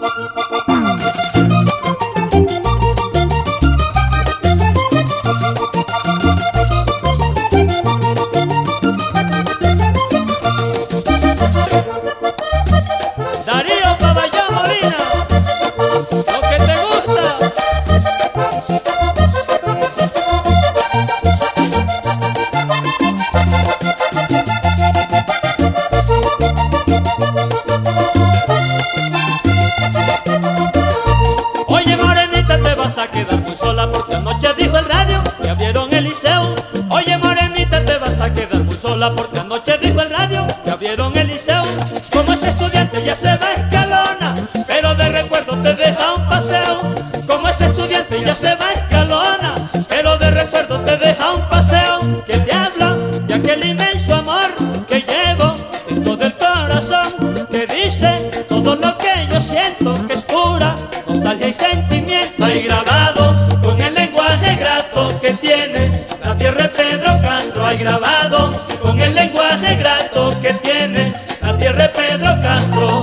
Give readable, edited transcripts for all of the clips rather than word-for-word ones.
Oye morenita, te vas a quedar muy sola porque anoche dijo el radio que abrieron el liceo. Oye morenita, te vas a quedar muy sola porque anoche dijo el radio que abrieron el liceo. Como ese estudiante ya se va a Escalona, pero de recuerdo te deja un paseo. Como ese estudiante ya se va a Escalona, pero de recuerdo te deja un paseo. Que te habla de aquel inmenso amor que llevo dentro del corazón, que dice todo lo que yo siento, que es pura nostalgia y sentimiento. Hay grabado con el lenguaje grato que tiene la tierra de Pedro Castro. Hay grabado con el lenguaje grato que tiene la tierra de Pedro Castro.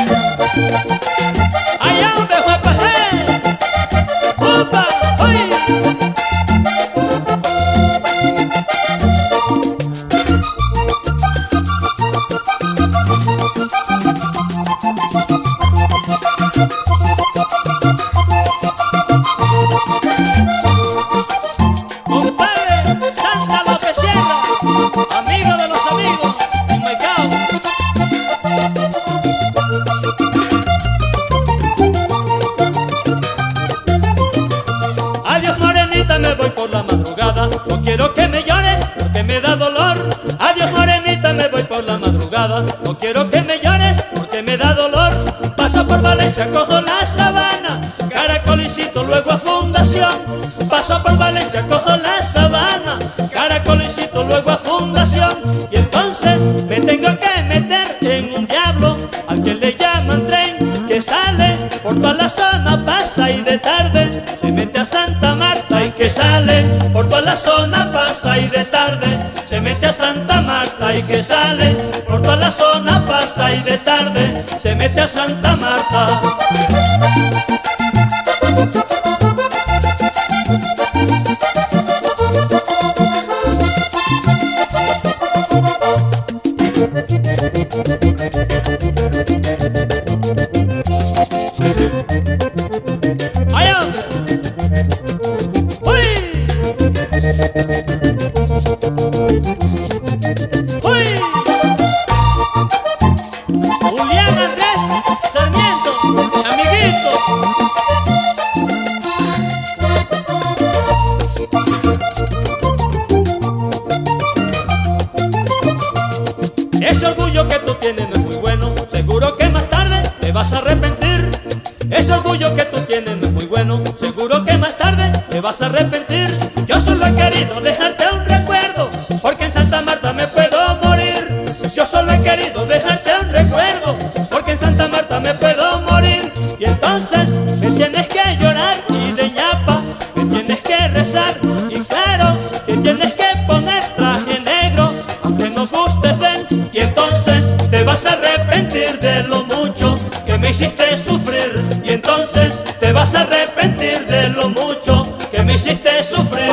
Allá donde fue Pajé, ¡upa! ¡Oye! Compadre Santa López Sierra, amigo de los amigos, en Maicao. Adiós morenita, me voy por la madrugada, no quiero que me llores porque me da dolor. Adiós morenita, me voy por la madrugada, no quiero que me llores porque me da dolor. Paso por Valencia, cojo la Sabana, Caracolicito, luego a Fundación. Paso por Valencia, cojo la Sabana, Caracolicito, luego a Fundación. Y entonces me tengo que meter en un diablo al que le llaman tren, que sale por toda la zona, pasa y de tarde se mete a Santa Marta. Y que sale por toda la zona, pasa y de tarde se mete a Santa Marta. Y que sale por toda la zona, pasa y de tarde se mete a Santa Marta. ¡Allá! ¡Uy! ¡Uy! Julián Andrés Sarmiento, amiguito. Ese orgullo que tú tienes no es muy bueno, seguro que más tarde te vas a arrepentir. Ese orgullo que tú tienes no es muy bueno, seguro que más tarde te vas a arrepentir. Yo solo he querido dejarte un recuerdo, porque en Santa Marta me puedo morir. Yo solo he querido dejarte un recuerdo, porque en Santa Marta me puedo morir. Y entonces me tienes que llorar y de ñapa me tienes que rezar. Y claro que tienes que poner traje negro, aunque no gustes ven. Y entonces te vas a arrepentir de lo mucho que me hiciste sufrir. Y entonces te vas a arrepentir de lo mucho que me hiciste sufrir.